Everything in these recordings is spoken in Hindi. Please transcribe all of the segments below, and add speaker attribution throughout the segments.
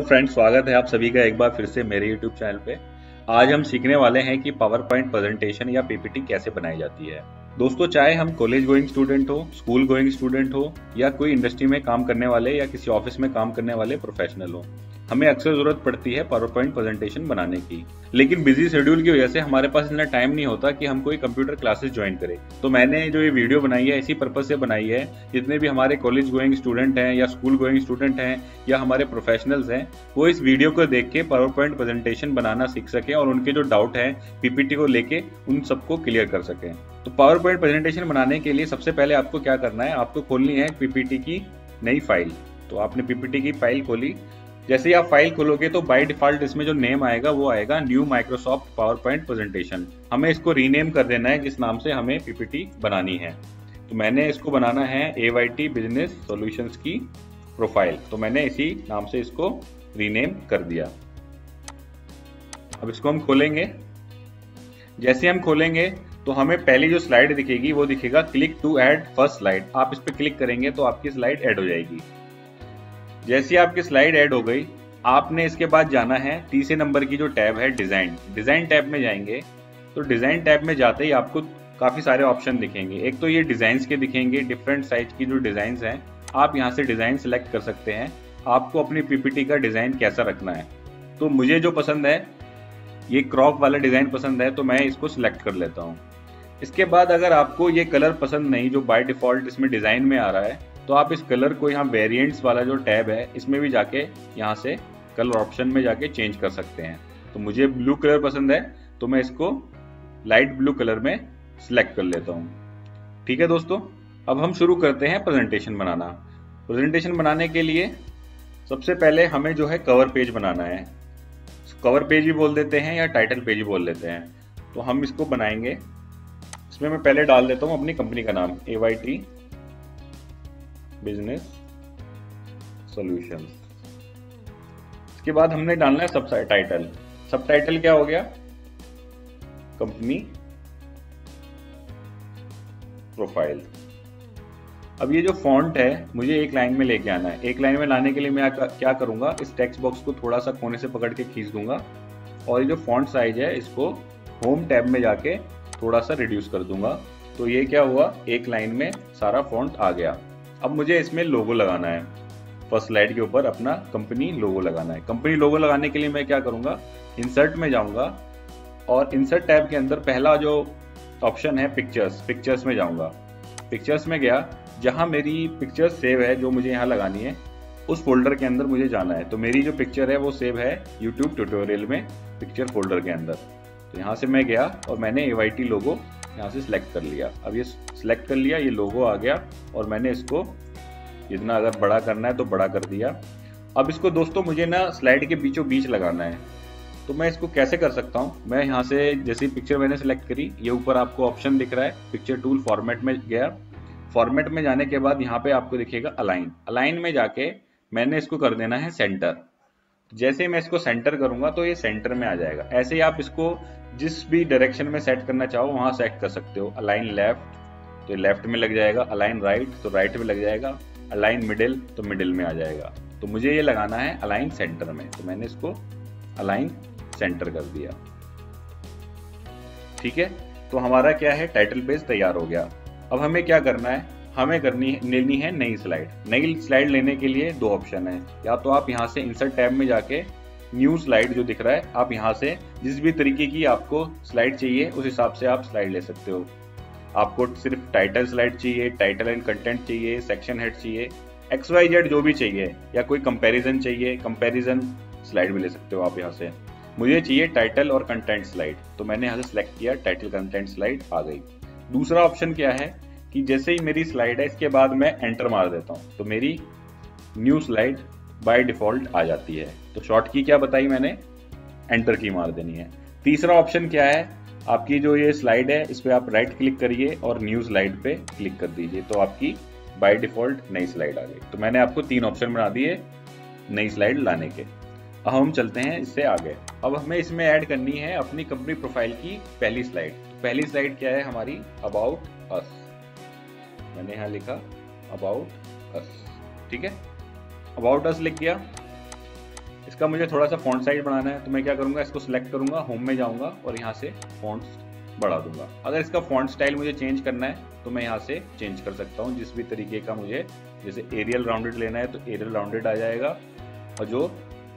Speaker 1: फ्रेंड्स, स्वागत है आप सभी का एक बार फिर से मेरे यूट्यूब चैनल पे। आज हम सीखने वाले हैं कि पावर पॉइंट प्रेजेंटेशन या पीपीटी कैसे बनाई जाती है। दोस्तों, चाहे हम कॉलेज गोइंग स्टूडेंट हो, स्कूल गोइंग स्टूडेंट हो या कोई इंडस्ट्री में काम करने वाले या किसी ऑफिस में काम करने वाले प्रोफेशनल हो, हमें अक्सर जरूरत पड़ती है पावर पॉइंट प्रेजेंटेशन बनाने की। लेकिन बिजी शेड्यूल की वजह से हमारे पास इतना टाइम नहीं होता कि हम कोई कंप्यूटर क्लासेस ज्वाइन करें। तो मैंने जो ये वीडियो बनाई है इसी पर्पज से बनाई है, जितने भी हमारे कॉलेज गोइंग स्टूडेंट हैं या स्कूल गोइंग स्टूडेंट हैं या हमारे प्रोफेशनल्स हैं, वो इस वीडियो को देख के पावर पॉइंट प्रेजेंटेशन बनाना सीख सकें और उनके जो डाउट हैं पीपीटी को लेके उन सबको क्लियर कर सकें। तो पावर पॉइंट प्रेजेंटेशन बनाने के लिए सबसे पहले आपको क्या करना है, आपको खोलनी है पीपीटी की नई फाइल। तो आपने पीपीटी की फाइल खोली। जैसे ही आप फाइल खोलोगे तो बाय डिफॉल्ट इसमें जो नेम आएगा वो आएगा new Microsoft power point presentation. हमें इसको रीनेम कर देना है जिस नाम से हमें पीपीटी बनानी है। तो मैंने इसको बनाना है AYT बिजनेस सॉल्यूशंस की प्रोफाइल। तो मैंने इसी नाम से इसको रीनेम कर दिया। अब इसको हम खोलेंगे। जैसे हम खोलेंगे तो हमें पहली जो स्लाइड दिखेगी वो दिखेगा click to add first slide. आप इस पर क्लिक करेंगे तो आपकी स्लाइड ऐड हो जाएगी। जैसे ही आपकी स्लाइड ऐड हो गई, आपने इसके बाद जाना है तीसरे नंबर की जो टैब है डिजाइन टैब में जाएंगे। तो डिजाइन टैब में जाते ही आपको काफी सारे ऑप्शन दिखेंगे। एक तो ये डिजाइन्स के दिखेंगे, डिफरेंट साइज की जो डिजाइन हैं, आप यहाँ से डिजाइन सिलेक्ट कर सकते हैं। आपको अपनी पीपीटी का डिजाइन कैसा रखना है। तो मुझे जो पसंद है, ये क्रॉप वाला डिजाइन पसंद है, तो मैं इसको सिलेक्ट कर लेता हूँ। इसके बाद अगर आपको ये कलर पसंद नहीं जो बाय डिफॉल्ट इसमें डिजाइन में आ रहा है, तो आप इस कलर को यहाँ वेरिएंट्स वाला जो टैब है इसमें भी जाके यहाँ से कलर ऑप्शन में जाके चेंज कर सकते हैं। तो मुझे ब्लू कलर पसंद है तो मैं इसको लाइट ब्लू कलर में सिलेक्ट कर लेता हूँ। ठीक है दोस्तों, अब हम शुरू करते हैं प्रेजेंटेशन बनाना। प्रेजेंटेशन बनाने के लिए सबसे पहले हमें जो है कवर पेज बनाना है। कवर पेज भी बोल देते हैं या टाइटल पेज भी बोल देते हैं। तो हम इसको बनाएंगे। इसमें मैं पहले डाल देता हूँ अपनी कंपनी का नाम, AYT बिजनेस सॉल्यूशंस। इसके बाद हमने डालना है सब टाइटल। सब टाइटल क्या हो गया, कंपनी प्रोफाइल। अब ये जो फॉन्ट है मुझे एक लाइन में लेके आना है। एक लाइन में लाने के लिए मैं क्या करूंगा, इस टेक्स्ट बॉक्स को थोड़ा सा कोने से पकड़ के खींच दूंगा और ये जो फॉन्ट साइज है इसको होम टैब में जाके थोड़ा सा रिड्यूस कर दूंगा। तो ये क्या हुआ, एक लाइन में सारा फॉन्ट आ गया। अब मुझे इसमें लोगो लगाना है। फर्स्ट स्लाइड के ऊपर अपना कंपनी लोगो लगाना है। कंपनी लोगो लगाने के लिए मैं क्या करूंगा, इंसर्ट में जाऊंगा और इंसर्ट टैब के अंदर पहला जो ऑप्शन है पिक्चर्स में जाऊंगा। पिक्चर्स में गया, जहां मेरी पिक्चर सेव है जो मुझे यहाँ लगानी है उस फोल्डर के अंदर मुझे जाना है। तो मेरी जो पिक्चर है वो सेव है यूट्यूब ट्यूटोरियल में पिक्चर फोल्डर के अंदर। तो यहाँ से मैं गया और मैंने AYT लोगो यहाँ से सिलेक्ट कर लिया। अब ये सिलेक्ट कर लिया, ये लोगो आ गया और मैंने इसको जितना अगर बड़ा करना है तो बड़ा कर दिया। अब इसको दोस्तों मुझे ना स्लाइड के बीचों बीच लगाना है। तो मैं इसको कैसे कर सकता हूँ, मैं यहाँ से जैसी पिक्चर मैंने सिलेक्ट करी, ये ऊपर आपको ऑप्शन दिख रहा है पिक्चर टूल, फॉर्मेट में गया। फॉर्मेट में जाने के बाद यहाँ पे आपको दिखेगा अलाइन में जाके मैंने इसको कर देना है सेंटर। जैसे ही मैं इसको सेंटर करूंगा तो ये सेंटर में आ जाएगा। ऐसे ही आप इसको जिस भी डायरेक्शन में सेट करना चाहो वहां सेट कर सकते हो। अलाइन लेफ्ट तो लेफ्ट में लग जाएगा, अलाइन राइट तो राइट में लग जाएगा, अलाइन मिडिल तो मिडिल में आ जाएगा। तो मुझे ये लगाना है अलाइन सेंटर में, तो मैंने इसको अलाइन सेंटर कर दिया। ठीक है, तो हमारा क्या है, टाइटल पेज तैयार हो गया। अब हमें क्या करना है, हमें लेनी है नई स्लाइड लेने के लिए दो ऑप्शन है। या तो आप यहाँ से इंसर्ट टैब में जाके न्यू स्लाइड जो दिख रहा है, आप यहाँ से जिस भी तरीके की आपको स्लाइड चाहिए उस हिसाब से आप स्लाइड ले सकते हो। आपको सिर्फ टाइटल स्लाइड चाहिए, टाइटल एंड कंटेंट चाहिए, सेक्शन हेड चाहिए, XYZ जो भी चाहिए, या कोई कंपैरिजन चाहिए, कंपैरिजन स्लाइड भी ले सकते हो आप यहाँ से। मुझे चाहिए टाइटल और कंटेंट स्लाइड, तो मैंने यहाँ से सिलेक्ट किया, टाइटल कंटेंट स्लाइड आ गई। दूसरा ऑप्शन क्या है कि जैसे ही मेरी स्लाइड है इसके बाद मैं एंटर मार देता हूँ तो मेरी न्यू स्लाइड बाय डिफॉल्ट आ जाती है। तो शॉर्ट की क्या बताई मैंने, एंटर की मार देनी है। तीसरा ऑप्शन क्या है, आपकी जो ये स्लाइड है इस पे आप राइट क्लिक करिए और न्यू स्लाइड पे क्लिक कर दीजिए, तो आपकी बाय डिफॉल्ट नई स्लाइड आ गई। तो मैंने आपको 3 ऑप्शन बना दिए नई स्लाइड लाने के। अब हम चलते हैं इससे आगे। अब हमें इसमें ऐड करनी है अपनी कंपनी प्रोफाइल की पहली स्लाइड। तो पहली स्लाइड क्या है हमारी, अबाउट अस। मैंने यहाँ लिखा अबाउट अस। ठीक है, अबाउट अस लिख दिया। इसका मुझे थोड़ा सा फॉन्ट साइज बढ़ाना है, तो मैं क्या करूंगा, इसको सिलेक्ट करूंगा, होम में जाऊंगा और यहाँ से फॉन्ट बढ़ा दूंगा। अगर इसका फॉन्ट स्टाइल मुझे चेंज करना है तो मैं यहाँ से चेंज कर सकता हूँ जिस भी तरीके का मुझे, जैसे एरियल राउंडेड लेना है तो एरियल राउंडेड आ जाएगा, और जो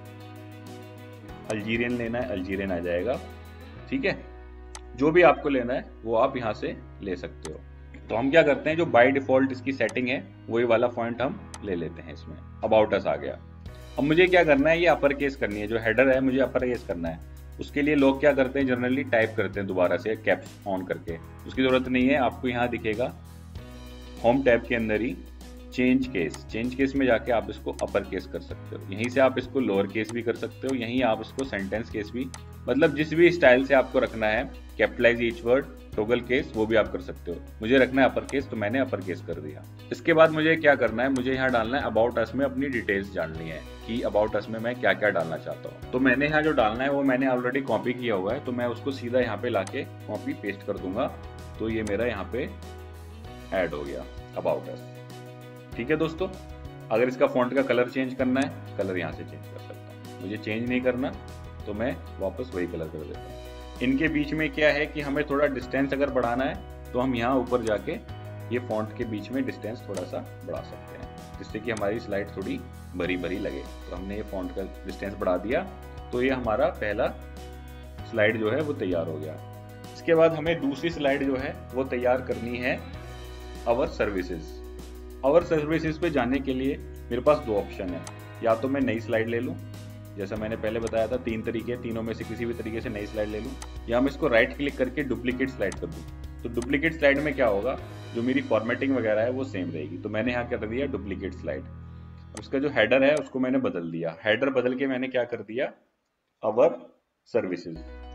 Speaker 1: अल्जीरियन लेना है अल्जीरियन आ जाएगा। ठीक है, जो भी आपको लेना है वो आप यहाँ से ले सकते हो। तो हम क्या करते हैं, जो बाय डिफॉल्ट इसकी सेटिंग है वही वाला फॉन्ट हम ले लेते हैं इसमें। अबाउट अस आ गया। अब मुझे क्या करना है, ये अपर केस करनी है, जो हेडर है मुझे अपर केस करना है। उसके लिए लोग क्या करते हैं, जनरली टाइप करते हैं दोबारा से कैप्स ऑन करके, उसकी जरूरत नहीं है। आपको यहाँ दिखेगा होम टैब के अंदर ही चेंज केस में जाके आप इसको अपर केस कर सकते हो। यहीं से आप इसको लोअर केस भी कर सकते हो, यहीं आप इसको सेंटेंस केस भी, मतलब जिस भी स्टाइल से आपको रखना है, capitalize each word, toggle case, वो भी आप कर सकते हो। मुझे रखना है अपर केस तो मैंने अपर केस कर दिया। इसके बाद मुझे क्या करना है, मुझे यहाँ डालना है अबाउट अस में अपनी डिटेल्स जाननी है कि अबाउट अस में मैं क्या क्या डालना चाहता हूँ। तो मैंने यहाँ जो डालना है वो मैंने ऑलरेडी कॉपी किया हुआ है, तो मैं उसको सीधा यहाँ पे लाके कॉपी पेस्ट कर दूंगा। तो ये मेरा यहाँ पे ऐड हो गया अबाउट अस। ठीक है दोस्तों, अगर इसका फॉन्ट का कलर चेंज करना है, कलर यहाँ से चेंज कर सकता हूँ। मुझे चेंज नहीं करना तो मैं वापस वही कलर कर देता हूँ। इनके बीच में क्या है कि हमें थोड़ा डिस्टेंस अगर बढ़ाना है तो हम यहाँ ऊपर जाके ये फॉन्ट के बीच में डिस्टेंस थोड़ा सा बढ़ा सकते हैं, जिससे कि हमारी स्लाइड थोड़ी भरी भरी लगे। तो हमने ये फॉन्ट का डिस्टेंस बढ़ा दिया, तो ये हमारा पहला स्लाइड जो है वो तैयार हो गया। इसके बाद हमें दूसरी स्लाइड जो है वो तैयार करनी है आवर सर्विसेज। आवर सर्विसेज पे जाने के लिए मेरे पास दो ऑप्शन है, या तो मैं नई स्लाइड ले लूँ, जैसा मैंने पहले बताया था 3 तरीके, तीनों में से किसी भी तरीके से नई स्लाइड ले लूँ, या मैं इसको राइट क्लिक करके डुप्लीकेट स्लाइड कर दूँ। तो डुप्लीकेट स्लाइड में क्या होगा, जो मेरी फॉर्मेटिंग वगैरह है वो सेम रहेगी। तो मैंने यहाँ कर दिया डुप्लीकेट स्लाइड। उसका जो हेडर है उसको मैंने बदल दिया, हेडर बदल के मैंने क्या कर दिया, आवर सर्विसेज।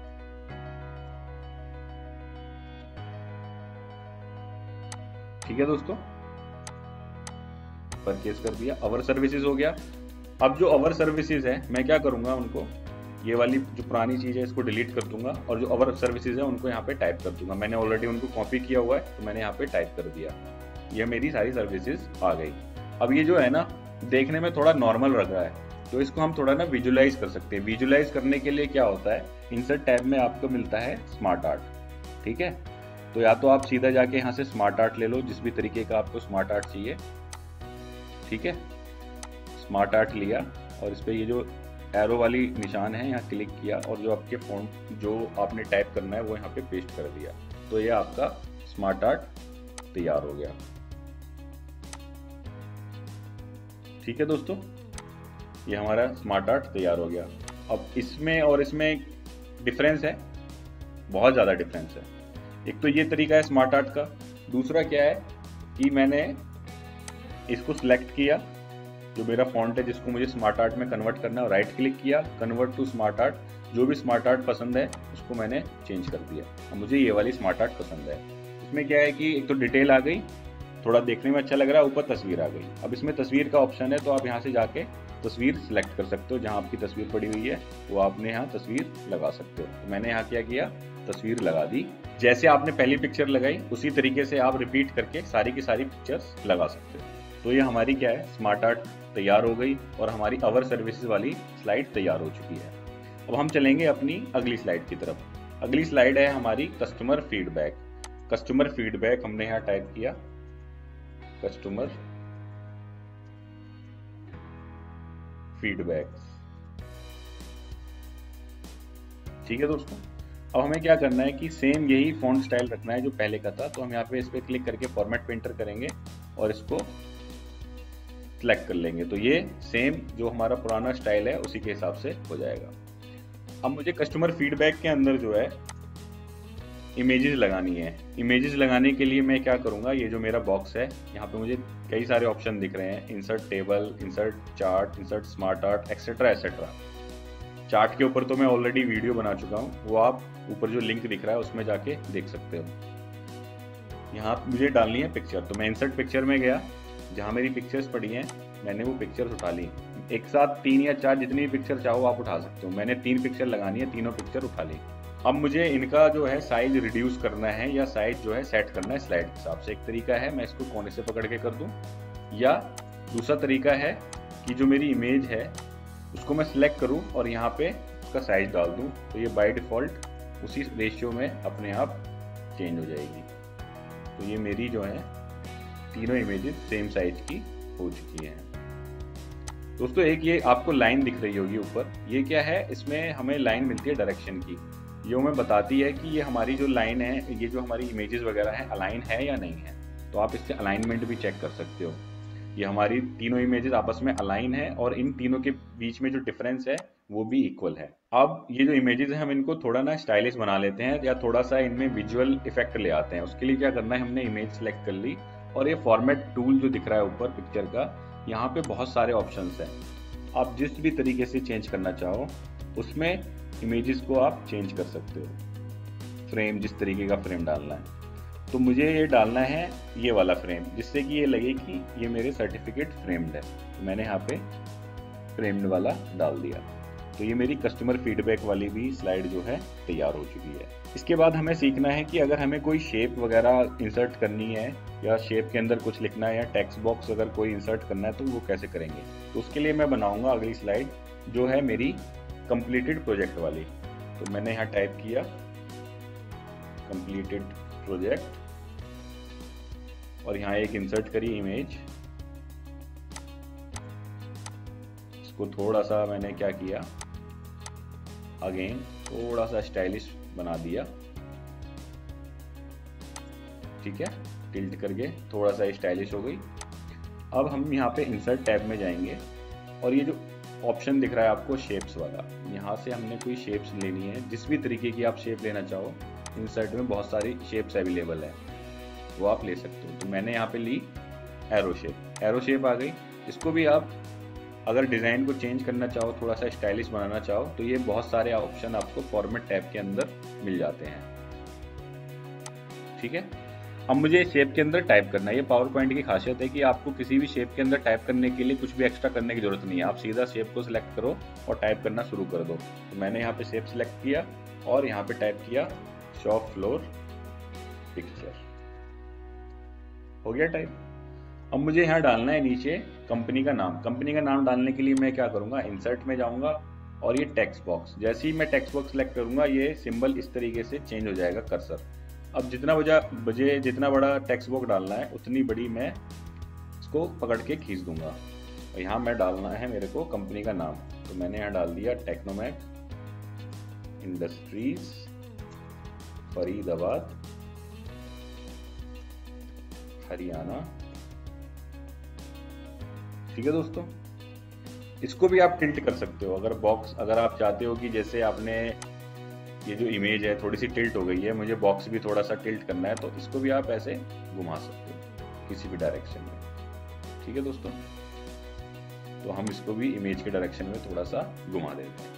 Speaker 1: ठीक है दोस्तों, परचेज कर दिया, आवर सर्विसेज हो गया। अब जो आवर सर्विसेज है मैं क्या करूंगा, उनको ये वाली जो पुरानी चीज है इसको डिलीट कर दूंगा, और जो आवर सर्विसेज है उनको यहाँ पे टाइप कर दूंगा। मैंने ऑलरेडी उनको कॉपी किया हुआ है तो मैंने यहाँ पे टाइप कर दिया। ये मेरी सारी सर्विसेज आ गई। अब ये जो है ना, देखने में थोड़ा नॉर्मल लग रहा है, तो इसको हम थोड़ा ना विजुलाइज कर सकते हैं। विजुलाइज करने के लिए क्या होता है, इंसर्ट टैब में आपको मिलता है स्मार्ट आर्ट। ठीक है, तो या तो आप सीधा जाके यहाँ से स्मार्ट आर्ट ले लो, जिस भी तरीके का आपको स्मार्ट आर्ट चाहिए। ठीक है, स्मार्ट आर्ट लिया और इस पर ये जो एरो वाली निशान है यहाँ क्लिक किया, और जो आपके फॉन्ट जो आपने टाइप करना है वो यहाँ पे पेस्ट कर दिया। तो ये आपका स्मार्ट आर्ट तैयार हो गया। ठीक है दोस्तों, ये हमारा स्मार्ट आर्ट तैयार हो गया। अब इसमें और इसमें डिफरेंस है, बहुत ज़्यादा डिफरेंस है। एक तो ये तरीका है स्मार्ट आर्ट का, दूसरा क्या है कि मैंने इसको सिलेक्ट किया, जो मेरा फॉन्ट है जिसको मुझे स्मार्ट आर्ट में कन्वर्ट करना है, राइट क्लिक किया, कन्वर्ट टू स्मार्ट आर्ट, जो भी स्मार्ट आर्ट पसंद है उसको मैंने चेंज कर दिया। अब मुझे ये वाली स्मार्ट आर्ट पसंद है। इसमें क्या है कि एक तो डिटेल आ गई, थोड़ा देखने में अच्छा लग रहा है, ऊपर तस्वीर आ गई। अब इसमें तस्वीर का ऑप्शन है, तो आप यहाँ से जाके तस्वीर सिलेक्ट कर सकते हो, जहाँ आपकी तस्वीर पड़ी हुई है वो आपने यहाँ तस्वीर लगा सकते हो। तो मैंने यहाँ क्या किया, तस्वीर लगा दी। जैसे आपने पहली पिक्चर लगाई उसी तरीके से आप रिपीट करके सारी की सारी पिक्चर्स लगा सकते हो। तो ये हमारी क्या है, स्मार्ट आर्ट तैयार हो गई और हमारी आवर सर्विसेज वाली स्लाइड तैयार हो चुकी है। अब हम चलेंगे अपनी अगली स्लाइड की तरफ। अगली स्लाइड है हमारी कस्टमर फीडबैक। कस्टमर फीडबैक हमने यहाँ टाइप किया, कस्टमर फीडबैक। ठीक है दोस्तों, अब हमें क्या करना है कि सेम यही फॉन्ट स्टाइल रखना है जो पहले का था। तो हम यहाँ पे इस पर क्लिक करके फॉर्मेट पेंटर करेंगे और इसको सिलेक्ट कर लेंगे, तो ये सेम जो हमारा पुराना स्टाइल है उसी के हिसाब से हो जाएगा। अब मुझे कस्टमर फीडबैक के अंदर जो है इमेजेस लगानी है। इमेजेस लगाने के लिए मैं क्या करूंगा, ये जो मेरा बॉक्स है यहाँ पे मुझे कई सारे ऑप्शन दिख रहे हैं, insert table, insert chart, insert smart art, etcetera etcetera. Chart के ऊपर तो मैं ऑलरेडी वीडियो बना चुका हूँ, वो आप ऊपर जो लिंक दिख रहा है उसमें जाके देख सकते हो। यहाँ मुझे डालनी है पिक्चर, तो मैं इंसर्ट पिक्चर में गया, जहाँ मेरी पिक्चर्स पड़ी हैं मैंने वो पिक्चर्स उठा ली। एक साथ 3 या 4 जितनी पिक्चर चाहो आप उठा सकते हो। मैंने 3 पिक्चर लगानी है, तीनों पिक्चर उठा ली। अब मुझे इनका जो है साइज रिड्यूस करना है या साइज जो है सेट करना है स्लाइड के हिसाब से। एक तरीका है मैं इसको कोने से पकड़ के कर दूं, या दूसरा तरीका है कि जो मेरी इमेज है उसको मैं सिलेक्ट करूं और यहाँ पे उसका साइज डाल दूं तो ये बाय डिफ़ॉल्ट उसी रेशियो में अपने आप चेंज हो जाएगी। तो ये मेरी जो है तीनों इमेजेस सेम साइज की हो चुकी हैं। दोस्तों एक ये आपको लाइन दिख रही होगी ऊपर, ये क्या है, इसमें हमें लाइन मिलती है डायरेक्शन की। ये हमें बताती है कि ये हमारी जो लाइन है, ये जो हमारी इमेजेस वगैरह है अलाइन है या नहीं है। तो आप इससे अलाइनमेंट भी चेक कर सकते हो। ये हमारी तीनों इमेजेस आपस में अलाइन है और इन तीनों के बीच में जो डिफरेंस है वो भी इक्वल है। अब ये जो इमेजेस हैं हम इनको थोड़ा ना स्टाइलिश बना लेते हैं या थोड़ा सा इनमें विजुअल इफेक्ट ले आते हैं। उसके लिए क्या करना है, हमने इमेज सेलेक्ट कर ली और ये फॉर्मेट टूल जो दिख रहा है ऊपर पिक्चर का, यहाँ पे बहुत सारे ऑप्शंस हैं। आप जिस भी तरीके से चेंज करना चाहो उसमें इमेजेस को आप चेंज कर सकते हो। फ्रेम, जिस तरीके का फ्रेम डालना है, तो मुझे ये डालना है ये वाला फ्रेम, जिससे कि ये लगे कि ये मेरे सर्टिफिकेट फ्रेम्ड है। तो मैंने यहाँ पे फ्रेम्ड वाला डाल दिया। तो ये मेरी कस्टमर फीडबैक वाली भी स्लाइड जो है तैयार हो चुकी है। इसके बाद हमें सीखना है कि अगर हमें कोई शेप वगैरह इंसर्ट करनी है या शेप के अंदर कुछ लिखना है या टेक्स्ट बॉक्स अगर कोई इंसर्ट करना है तो वो कैसे करेंगे। तो उसके लिए मैं बनाऊंगा अगली स्लाइड जो है मेरी कंप्लीटेड प्रोजेक्ट वाली। तो मैंने यहाँ टाइप किया कंप्लीटेड प्रोजेक्ट और यहाँ एक इंसर्ट करी इमेज। इसको थोड़ा सा मैंने क्या किया, अगेन थोड़ा सा स्टाइलिश बना दिया, ठीक है, टिल्ट करके थोड़ा सा स्टाइलिश हो गई। अब हम यहाँ पे इंसर्ट टैब में जाएंगे और ये जो ऑप्शन दिख रहा है आपको शेप्स वाला, यहाँ से हमने कोई शेप्स लेनी है। जिस भी तरीके की आप शेप लेना चाहो, इंसर्ट में बहुत सारी शेप्स अवेलेबल है, वो आप ले सकते हो। तो मैंने यहाँ पे ली एरो शेप। एरो शेप आ गई। इसको भी आप अगर डिज़ाइन को चेंज करना चाहो, थोड़ा सा स्टाइलिश बनाना चाहो, तो ये बहुत सारे ऑप्शन आपको फॉर्मेट टैब के अंदर मिल जाते हैं, ठीक है। अब मुझे शेप के अंदर टाइप करना है। ये पावर पॉइंट की खासियत है कि आपको किसी भी शेप के अंदर टाइप करने के लिए कुछ भी एक्स्ट्रा करने की जरूरत नहीं है। आप सीधा शेप को सिलेक्ट करो और टाइप करना शुरू कर दो। तो मैंने यहाँ पे शेप सिलेक्ट किया और यहाँ पे टाइप किया शॉप फ्लोर पिक्चर। हो गया टाइप। अब मुझे यहाँ डालना है नीचे कंपनी का नाम। कंपनी का नाम डालने के लिए मैं क्या करूँगा, इंसर्ट में जाऊँगा और ये टेक्स्ट बॉक्स, जैसे ही मैं टेक्स्ट बॉक्स सेलेक्ट करूँगा ये सिंबल इस तरीके से चेंज हो जाएगा कर्सर। अब जितना बड़ा टेक्स्ट बॉक्स डालना है उतनी बड़ी मैं इसको पकड़ के खींच दूंगा। और यहाँ मैं डालना है मेरे को कंपनी का नाम। तो मैंने यहाँ डाल दिया टेक्नोमैक इंडस्ट्रीज फरीदाबाद हरियाणा, ठीक है दोस्तों। इसको भी आप टिल्ट कर सकते हो। अगर आप चाहते हो कि जैसे आपने ये जो इमेज है थोड़ी सी टिल्ट हो गई है, मुझे बॉक्स भी थोड़ा सा टिल्ट करना है, तो इसको भी आप ऐसे घुमा सकते हो किसी भी डायरेक्शन में, ठीक है दोस्तों। तो हम इसको भी इमेज के डायरेक्शन में थोड़ा सा घुमा देते हैं।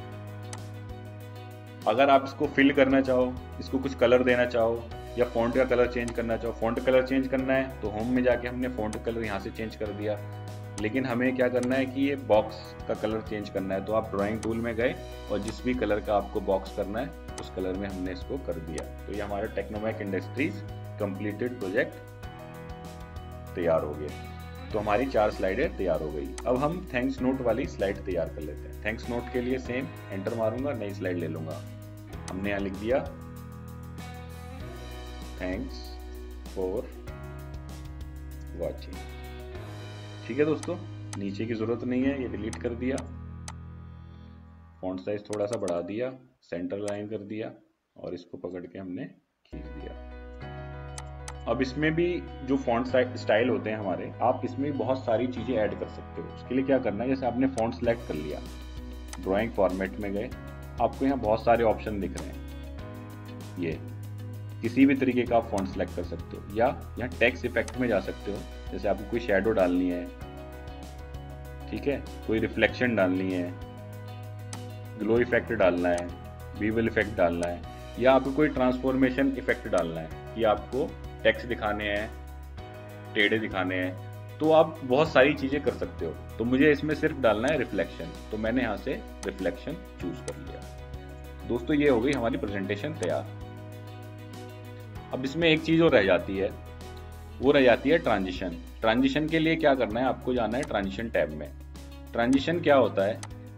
Speaker 1: अगर आप इसको फिल करना चाहो, इसको कुछ कलर देना चाहो या फॉन्ट का कलर चेंज करना चाहो, फॉन्ट कलर चेंज करना है तो होम में जाके हमने फॉन्ट कलर यहाँ से चेंज कर दिया। लेकिन हमें क्या करना है कि ये बॉक्स का कलर चेंज करना है, तो आप ड्राइंग टूल में गए और जिस भी कलर का आपको बॉक्स करना है उस कलर में हमने इसको कर दिया। तो ये हमारा टेक्नोमैक इंडस्ट्रीज कंप्लीटेड प्रोजेक्ट तैयार हो गया। तो हमारी 4 स्लाइडें तैयार हो गई। अब हम थैंक्स नोट वाली स्लाइड तैयार कर लेते हैं। थैंक्स नोट के लिए सेम एंटर मारूंगा, नई स्लाइड ले लूंगा। हमने यहाँ लिख दिया थैंक्स फॉर वॉचिंग, ठीक है दोस्तों। नीचे की जरूरत नहीं है, ये डिलीट कर दिया। फॉन्ट साइज थोड़ा सा बढ़ा दिया, सेंटर लाइन कर दिया और इसको पकड़ के हमने खींच दिया। अब इसमें भी जो फॉन्ट स्टाइल होते हैं हमारे, आप इसमें बहुत सारी चीजें ऐड कर सकते हो। उसके लिए क्या करना है, जैसे आपने फॉन्ट सेलेक्ट कर लिया, ड्राइंग फॉर्मेट में गए, आपको यहाँ बहुत सारे ऑप्शन दिख रहे हैं। ये किसी भी तरीके का आप फॉन्ट सेलेक्ट कर सकते हो या यहाँ टेक्स्ट इफेक्ट में जा सकते हो। जैसे आपको कोई शैडो डालनी है, ठीक है, कोई रिफ्लेक्शन डालनी है, ग्लो इफेक्ट डालना है, बीवल इफेक्ट डालना है, या आपको कोई ट्रांसफॉर्मेशन इफेक्ट डालना है कि आपको टेक्स्ट दिखाने हैं, टेढ़े दिखाने हैं, तो आप बहुत सारी चीजें कर सकते हो। तो मुझे इसमें सिर्फ डालना है रिफ्लेक्शन, तो मैंने यहाँ से रिफ्लेक्शन चूज कर लिया। दोस्तों ये हो गई हमारी प्रेजेंटेशन तैयार। अब इसमें एक चीज और रह जाती है, वो रह जाती है ट्रांजिशन। ट्रांजिशन के लिए क्या करना है, आपको जाना है ट्रांजिशन टैब में। ट्रांजिशन क्या होता है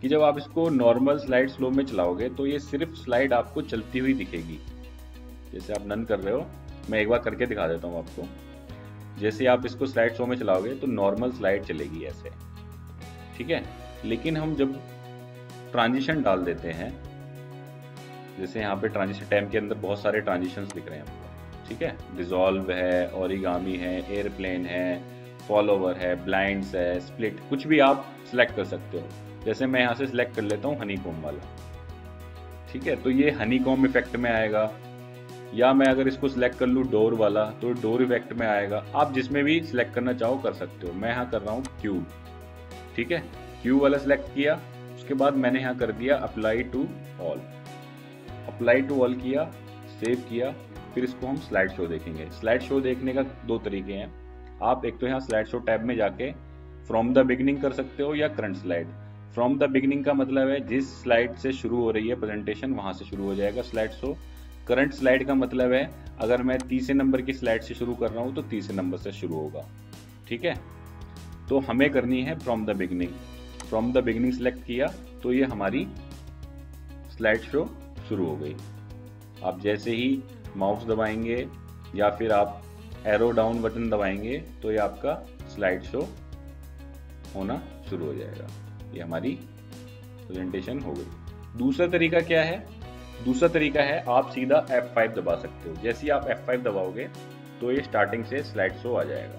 Speaker 1: कि जब आप इसको नॉर्मल स्लाइड स्लो में चलाओगे तो ये सिर्फ स्लाइड आपको चलती हुई दिखेगी। जैसे आप नन कर रहे हो, मैं एक बार करके दिखा देता हूँ आपको। जैसे आप इसको स्लाइड स्लो में चलाओगे तो नॉर्मल स्लाइड चलेगी ऐसे, ठीक है। लेकिन हम जब ट्रांजिशन डाल देते हैं, जैसे यहाँ पे ट्रांजिशन टैब के अंदर बहुत सारे ट्रांजिशंस दिख रहे हैं आपको, ठीक है। डिसॉल्व है, ओरिगामी है, एयरप्लेन है, फॉलोवर है, ब्लाइंड्स है, स्प्लिट, कुछ भी आप सिलेक्ट कर सकते हो। जैसे मैं यहाँ से सिलेक्ट कर लेता हूँ हनीकॉम्ब वाला, ठीक है। तो ये हनीकॉम्ब इफेक्ट में आएगा, या मैं अगर इसको सिलेक्ट कर लूँ डोर वाला तो डोर इफेक्ट में आएगा। आप जिसमें भी सिलेक्ट करना चाहो कर सकते हो। मैं यहाँ कर रहा हूँ क्यूब, ठीक है। क्यूब वाला सिलेक्ट किया, उसके बाद मैंने यहाँ कर दिया apply to all. Apply to all किया, सेव किया, फिर इसको हम स्लाइड शो देखेंगे। स्लाइड शो देखने का दो तरीके हैं। आप एक तो यहाँ स्लाइड शो टैब में जाके फ्रॉम द बिगिनिंग कर सकते हो या current slide. From the beginning का मतलब है जिस स्लाइड से शुरू हो रही है प्रेजेंटेशन वहां से शुरू हो जाएगा स्लाइड शो। करंट स्लाइड का मतलब है अगर मैं तीसरे नंबर की स्लाइड से शुरू कर रहा हूं तो तीसरे नंबर से शुरू होगा, ठीक है। तो हमें करनी है from the beginning. From the beginning select किया तो ये हमारी स्लाइड शो शुरू हो गई। आप जैसे ही माउस दबाएंगे या फिर आप एरो डाउन बटन दबाएंगे तो ये आपका स्लाइड शो होना शुरू हो जाएगा। ये हमारी प्रेजेंटेशन हो गई। दूसरा तरीका क्या है? दूसरा तरीका है आप सीधा F5 दबा सकते हो। जैसे ही आप F5 दबाओगे तो ये स्टार्टिंग से स्लाइड शो आ जाएगा।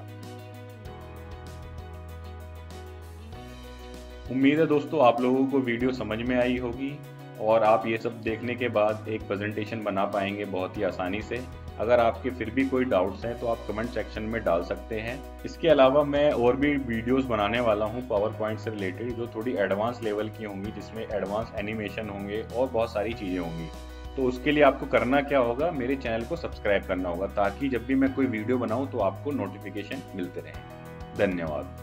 Speaker 1: उम्मीद है दोस्तों आप लोगों को वीडियो समझ में आई होगी और आप ये सब देखने के बाद एक प्रेजेंटेशन बना पाएंगे बहुत ही आसानी से। अगर आपके फिर भी कोई डाउट्स हैं तो आप कमेंट सेक्शन में डाल सकते हैं। इसके अलावा मैं और भी वीडियोस बनाने वाला हूं पावर पॉइंट से रिलेटेड, जो थोड़ी एडवांस लेवल की होंगी, जिसमें एडवांस एनिमेशन होंगे और बहुत सारी चीज़ें होंगी। तो उसके लिए आपको करना क्या होगा, मेरे चैनल को सब्सक्राइब करना होगा ताकि जब भी मैं कोई वीडियो बनाऊँ तो आपको नोटिफिकेशन मिलते रहें। धन्यवाद।